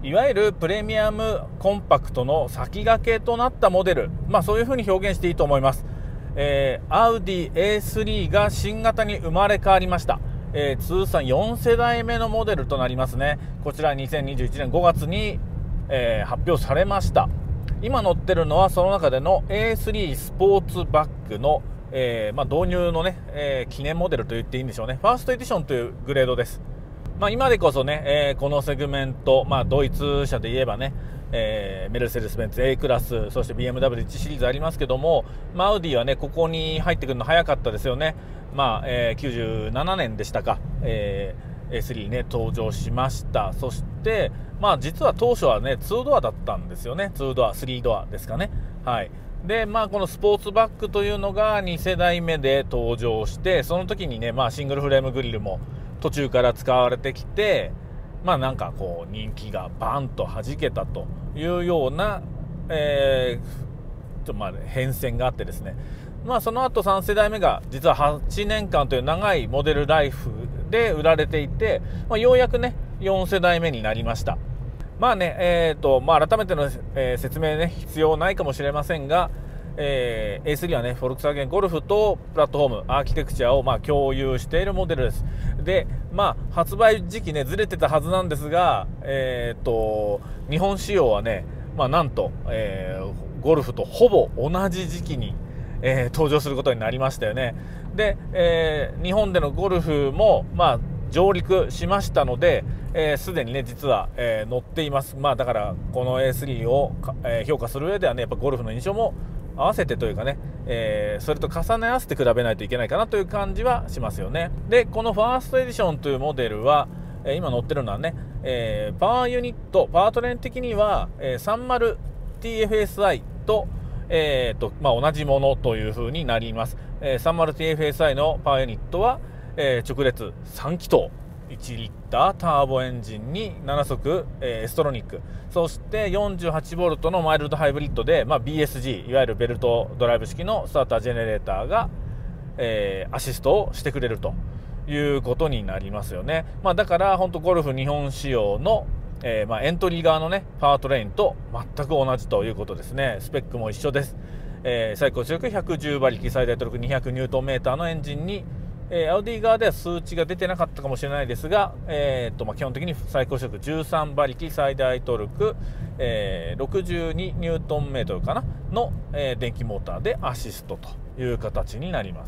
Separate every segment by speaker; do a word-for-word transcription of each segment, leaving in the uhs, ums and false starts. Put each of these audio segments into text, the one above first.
Speaker 1: いわゆるプレミアムコンパクトの先駆けとなったモデル、まあそういうふうに表現していいと思います。えー、アウディ エースリー が新型に生まれ変わりました。えー、通算よん世代目のモデルとなりますね。こちらにせんにじゅういちねんごがつに、えー、発表されました。今乗ってるのはその中での エースリー スポーツバックの、えーまあ、導入のね、えー、記念モデルと言っていいんでしょうね。ファーストエディションというグレードです。まあ、今でこそね、えー、このセグメント、まあ、ドイツ車で言えばね、えー、メルセデス・ベンツ A クラス、そして ビーエムダブリューいち シリーズありますけども、まあ、アウディはねここに入ってくるの早かったですよね。まあえー、きゅうじゅうななねんでしたか、えー、エースリー ね登場しました。そしてまあ実は当初はねにドアだったんですよね。にドアさんドアですかね。はいでまあこのスポーツバックというのがに世代目で登場して、その時にね、まあ、シングルフレームグリルも途中から使われてきて、まあなんかこう人気がバンと弾けたというような、えー、ちょっとまあ変遷があってですね、まあその後さん世代目が実ははちねんかんという長いモデルライフで売られていて、まあ、ようやくねよん世代目になりました。まあねえーとまあ、改めての、えー、説明ね必要ないかもしれませんが、えー、エースリー はねフォルクスワーゲンゴルフとプラットフォームアーキテクチャをまあ共有しているモデルです。でまあ発売時期ねずれてたはずなんですが、えーと日本仕様はね、まあ、なんと、えー、ゴルフとほぼ同じ時期に、えー、登場することになりましたよね。で、えー、日本でのゴルフもまあ上陸しましたので、すで、えー、にね実は、えー、乗っています。まあだからこの エースリー を、えー、評価する上ではねやっぱゴルフの印象も合わせてというかね、えー、それと重ね合わせて比べないといけないかなという感じはしますよね。でこのファーストエディションというモデルは、えー、今乗ってるのはね、えー、パワーユニットパワートレーン的には、えー、さんじゅうティーエフエスアイ と、えーとまあ、同じものという風になります。えー、さんじゅうティーエフエスアイ のパワーユニットは、えー、直列さん気筒いちリッターターボエンジンになな速、えー、エストロニック、そして よんじゅうはちボルト のマイルドハイブリッドで、まあ、ビーエスジー いわゆるベルトドライブ式のスタータージェネレーターが、えー、アシストをしてくれるということになりますよね。まあ、だから本当ゴルフ日本仕様の、えーまあ、エントリー側のねパワートレインと全く同じということですね。スペックも一緒です。えー、最高出力ひゃくじゅう馬力、最大トルクにひゃくニュートンメーターのエンジンに、えー、アウディ側では数値が出てなかったかもしれないですが、えーとまあ、基本的に最高出力じゅうさん馬力、最大トルク、えー、ろくじゅうにニュートンメートルかなの、えー、電気モーターでアシストという形になります。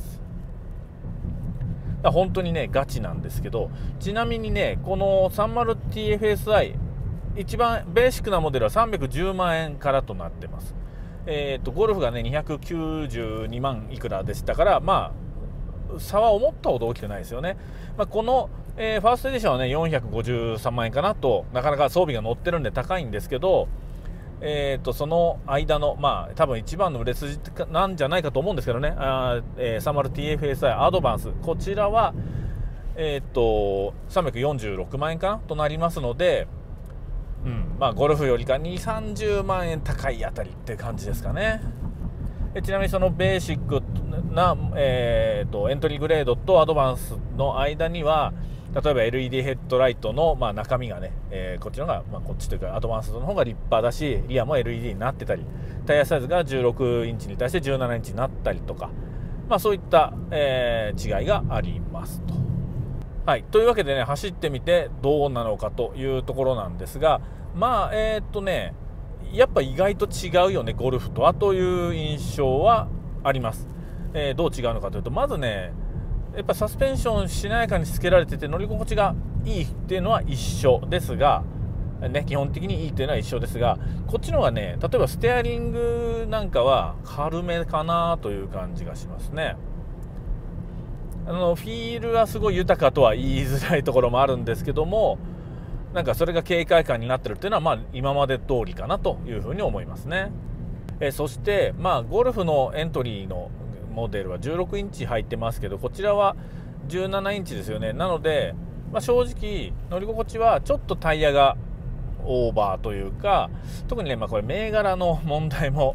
Speaker 1: 本当にねガチなんですけど、ちなみにねこの さんじゅうティーエフエスアイ 一番ベーシックなモデルはさんびゃくじゅうまんえんからとなってます。えーとゴルフがねにひゃくきゅうじゅうにまんいくらでしたから、まあ差は思ったほど大きくないですよね。まあ、この、えー、ファーストエディションはねよんひゃくごじゅうさんまんえんかなと、なかなか装備が載ってるんで高いんですけど、えー、とその間のまあ多分一番の売れ筋なんじゃないかと思うんですけどね、あ、えー、さんじゅうティーエフエスアイ アドバンス、こちらは、えー、とさんびゃくよんじゅうろくまんえんかなとなりますので、うんまあ、ゴルフよりかにじゅうさんじゅうまんえん高いあたりって感じですかね。ちなみにそのベーシックな、えー、とエントリーグレードとアドバンスの間には例えば エルイーディー ヘッドライトの、まあ、中身がね、えー、こっちの方が、まあ、こっちというかアドバンスの方が立派だし、リアも エルイーディー になってたり、タイヤサイズがじゅうろくインチに対してじゅうななインチになったりとか、まあ、そういった、えー、違いがありますと。はい、というわけでね走ってみてどうなのかというところなんですが、まあえー、っとねやっぱ意外と違うよねゴルフとはという印象はあります。えー、どう違うのかというと、まずねやっぱサスペンションしなやかにつけられてて乗り心地がいいっていうのは一緒ですが、ね、基本的にいいっていうのは一緒ですが、こっちの方がね例えばステアリングなんかは軽めかなという感じがしますね。あのフィールはすごい豊かとは言いづらいところもあるんですけども、なんかそれが軽快感になってるっていうのは、まあ、今まで通りかなというふうに思いますね。えそして、まあ、ゴルフのエントリーのモデルはじゅうろくインチ入ってますけど、こちらはじゅうななインチですよね。なので、まあ、正直乗り心地はちょっとタイヤがオーバーというか、特にね、まあ、これ銘柄の問題も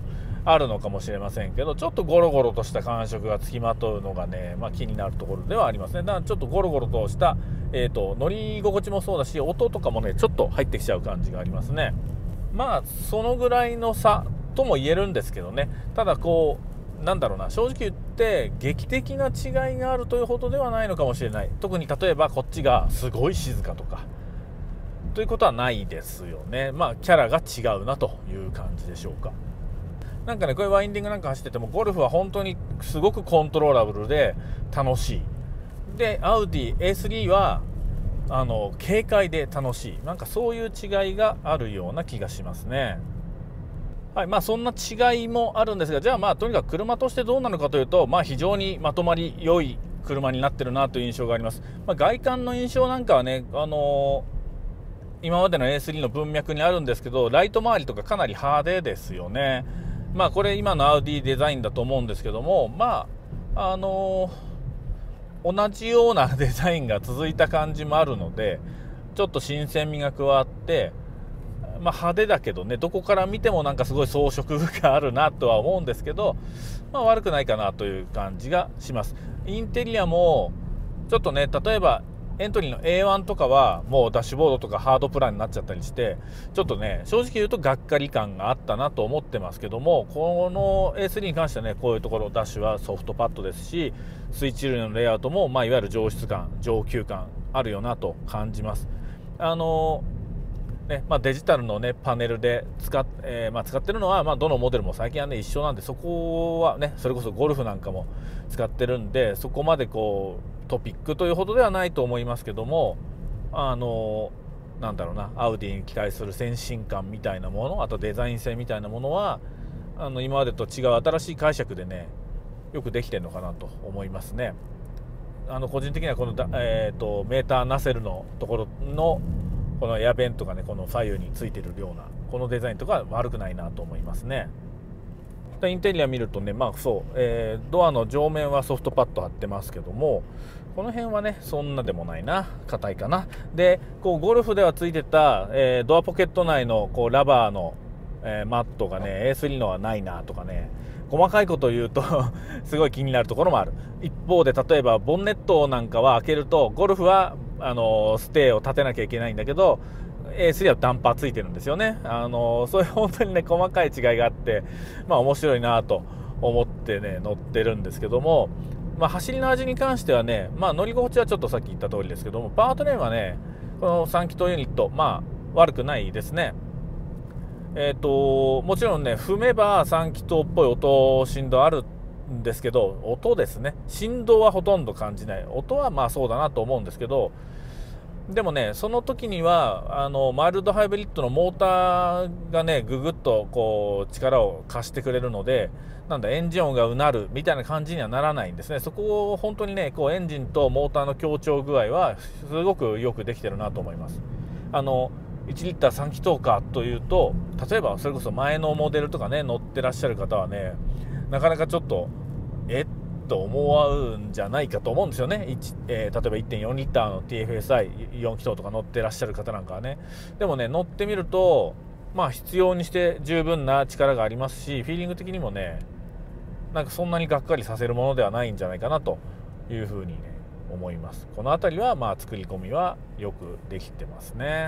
Speaker 1: あるのかもしれませんけど、ちょっとゴロゴロとした感触がつきまとうのがね、まあ、気になるところではありますね。だからちょっとゴロゴロとした、えーと、乗り心地もそうだし、音とかもねちょっと入ってきちゃう感じがありますね。まあそのぐらいの差とも言えるんですけどね。ただこうなんだろうな、正直言って劇的な違いがあるというほどではないのかもしれない。特に例えばこっちがすごい静かとかということはないですよね。まあキャラが違うなという感じでしょうか。なんかね、こういうワインディングなんか走っててもゴルフは本当にすごくコントローラブルで楽しい。でアウディ エースリー はあの軽快で楽しい。なんかそういう違いがあるような気がしますね。はい、まあそんな違いもあるんですが、じゃあまあとにかく車としてどうなのかというと、まあ非常にまとまり良い車になってるなという印象があります。まあ、外観の印象なんかはね、あのー、今までの エースリー の文脈にあるんですけど、ライト周りとかかなり派手ですよね。まあこれ今のアウディデザインだと思うんですけども、まああのー、同じようなデザインが続いた感じもあるので、ちょっと新鮮味が加わって、まあ、派手だけどね、どこから見てもなんかすごい装飾があるなとは思うんですけど、まあ、悪くないかなという感じがします。インテリアもちょっとね、例えばエントリーの エーワン とかはもうダッシュボードとかハードプランになっちゃったりして、ちょっとね正直言うとがっかり感があったなと思ってますけども、この エースリー に関してはね、こういうところダッシュはソフトパッドですし、スイッチ類のレイアウトも、まあ、いわゆる上質感上級感あるよなと感じます。あのねまあ、デジタルの、ね、パネルで使っ、えーまあ、使ってるのは、まあ、どのモデルも最近は、ね、一緒なんで、そこは、ね、それこそゴルフなんかも使ってるんで、そこまでこうトピックというほどではないと思いますけども、あのなんだろうな、アウディに期待する先進感みたいなもの、あとデザイン性みたいなものは、あの今までと違う新しい解釈でねよくできてるのかなと思いますね。あの個人的にはこの、えー、とメーターナセルのところのこのエアベントがね、この左右についてるようなこのデザインとか悪くないなと思いますね。でインテリア見るとね、まあそう、えー、ドアの上面はソフトパッド貼ってますけども、この辺はねそんなでもないな、硬いかな。でこうゴルフではついてた、えー、ドアポケット内のこうラバーの、えー、マットがね エースリー のはないなとかね、細かいことを言うとすごい気になるところもある。一方で例えばボンネットなんかは開けると、ゴルフはあのステーを立てなきゃいけないんだけど エースリー はダンパーついてるんですよね。あのそういう本当にね細かい違いがあって、まあ面白いなと思ってね乗ってるんですけども、まあ、走りの味に関してはね、まあ、乗り心地はちょっとさっき言った通りですけども、パワートレーンはねこのさん気筒ユニット、まあ悪くないですね。えーと、もちろんね踏めばさん気筒っぽい音振動あるんですけど、音ですね、振動はほとんど感じない。音はまあそうだなと思うんですけど、でもねその時にはあのマイルドハイブリッドのモーターがねぐぐっとこう力を貸してくれるので、なんだエンジン音がうなるみたいな感じにはならないんですね。そこを本当にねこうエンジンとモーターの協調具合はすごくよくできてるなと思います。あのいちリッターさん気筒かというと、例えばそれこそ前のモデルとかね乗ってらっしゃる方はね、なかなかちょっとえっと思うんじゃないかと思うんですよね。えー、例えば いってんよんリッターの ティーエフエスアイよん 気筒とか乗ってらっしゃる方なんかはね、でもね乗ってみるとまあ必要にして十分な力がありますし、フィーリング的にもねなんかそんなにがっかりさせるものではないんじゃないかなというふうにね思います。この辺りはまあ作り込みはよくできてますね。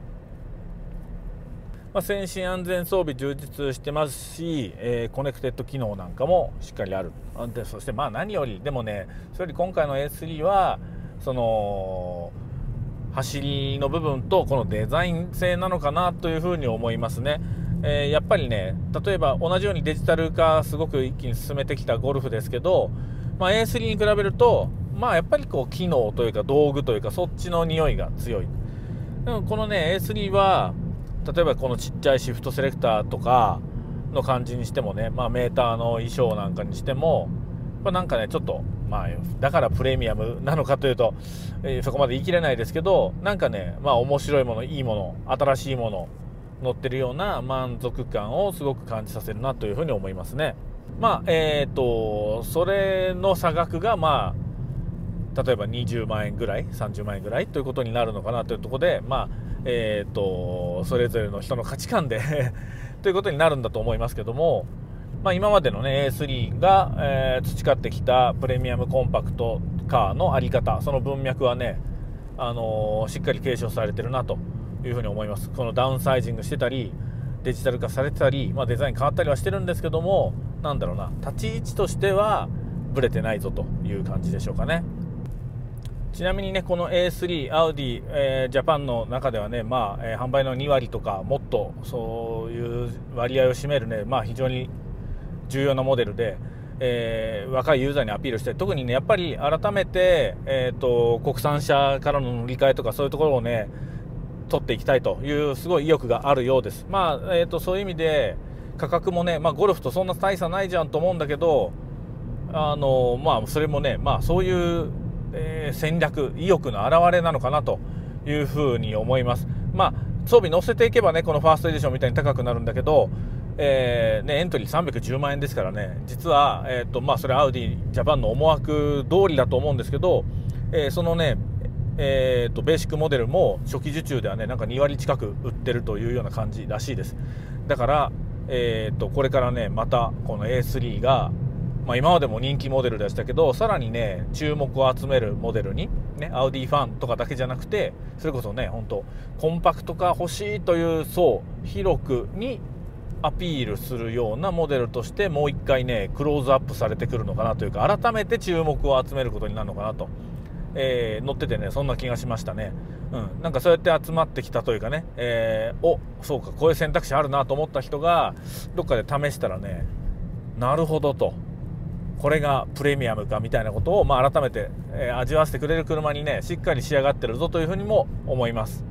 Speaker 1: まあ、先進安全装備充実してますし、えー、コネクテッド機能なんかもしっかりある。でそしてまあ何よりでもね、それより今回の エースリー はその走りの部分とこのデザイン性なのかなというふうに思いますね。えー、やっぱりね例えば同じようにデジタル化すごく一気に進めてきたゴルフですけど、まあ、エースリー に比べるとまあやっぱりこう機能というか道具というかそっちの匂いが強い。でもこのね エースリー は例えばこのちっちゃいシフトセレクターとかの感じにしてもね、まあ、メーターの衣装なんかにしてもなんかねちょっとまあだからプレミアムなのかというと、えー、そこまで言い切れないですけど、なんかねまあ面白いもの、いいもの、新しいもの乗ってるような満足感をすごく感じさせるなというふうに思いますね。まあえっとそれの差額がまあ例えばにじゅうまんえんぐらいさんじゅうまんえんぐらいということになるのかなというところで、まあえー、とそれぞれの人の価値観でということになるんだと思いますけども、 まあ、今までの、ね、エースリー が、えー、培ってきたプレミアムコンパクトカーのあり方、その文脈はね、あのー、しっかり継承されてるなというふうに思います。このダウンサイジングしてたりデジタル化されてたり、まあ、デザイン変わったりはしてるんですけども、なんだろうな、立ち位置としてはブレてないぞという感じでしょうかね。ちなみにね、この エースリー アウディ、えー、ジャパンの中ではね、まあえー、販売のにわりとかもっとそういう割合を占めるね、まあ、非常に重要なモデルで、えー、若いユーザーにアピールして、特にねやっぱり改めて、えー、と国産車からの乗り換えとかそういうところをね取っていきたいというすごい意欲があるようです。まあえー、とそういう意味で価格もね、まあ、ゴルフとそんな大差ないじゃんと思うんだけど、あのまあそれもね、まあそういう、えー、戦略意欲の表れなのかなというふうに思います。まあ装備乗せていけばね、このファーストエディションみたいに高くなるんだけど、えーね、エントリーさんびゃくじゅうまんえんですからね、実は、えーとまあ、それアウディジャパンの思惑通りだと思うんですけど、えー、そのね、えーとベーシックモデルも初期受注ではねなんかにわり近く売ってるというような感じらしいです。だから、えーとこれからねまたこの エースリー が、まあ、今までも人気モデルでしたけど、さらにね注目を集めるモデルに、ね、アウディファンとかだけじゃなくて、それこそね本当コンパクト化欲しいという層広くにアピールするようなモデルとしてもう一回ねクローズアップされてくるのかなというか、改めて注目を集めることになるのかなと、えー、乗っててねそんな気がしましたね。うん、なんかそうやって集まってきたというかね、えー、おそうかこういう選択肢あるなと思った人がどっかで試したらね、なるほどと、これがプレミアムかみたいなことを、まあ、改めて、えー、味わわせてくれる車にねしっかり仕上がってるぞというふうにも思います。